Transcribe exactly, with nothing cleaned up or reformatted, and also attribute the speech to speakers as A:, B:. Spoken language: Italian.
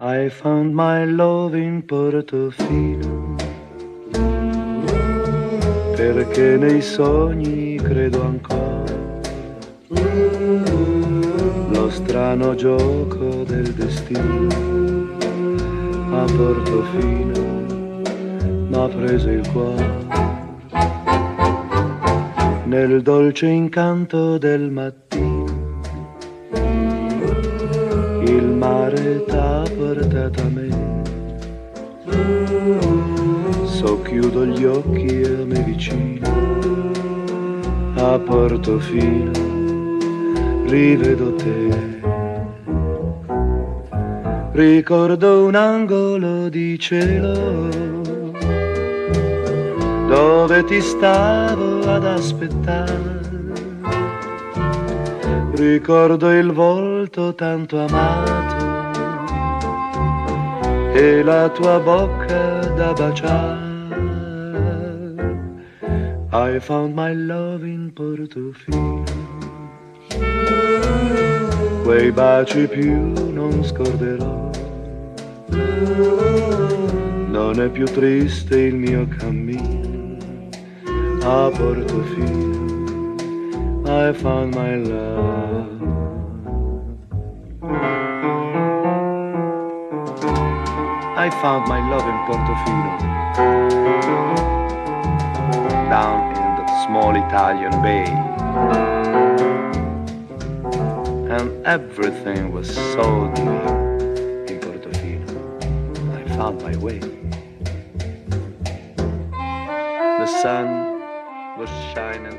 A: I found my love in Portofino, perché nei sogni credo ancora, lo strano gioco del destino a Portofino m'ha preso il cuore, nel dolce incanto del mattino il mare t'ha portato a me, socchiudo gli occhi a me vicino, a Portofino rivedo te, ricordo un angolo di cielo dove ti stavo ad aspettare, ricordo il volto tanto amato e la tua bocca da baciare. I found my love in Portofino, quei baci più non scorderò, non è più triste il mio cammino a Portofino. I found my love. I found my love in Portofino, down in the small Italian bay, and everything was so new in Portofino. I found my way. The sun was shining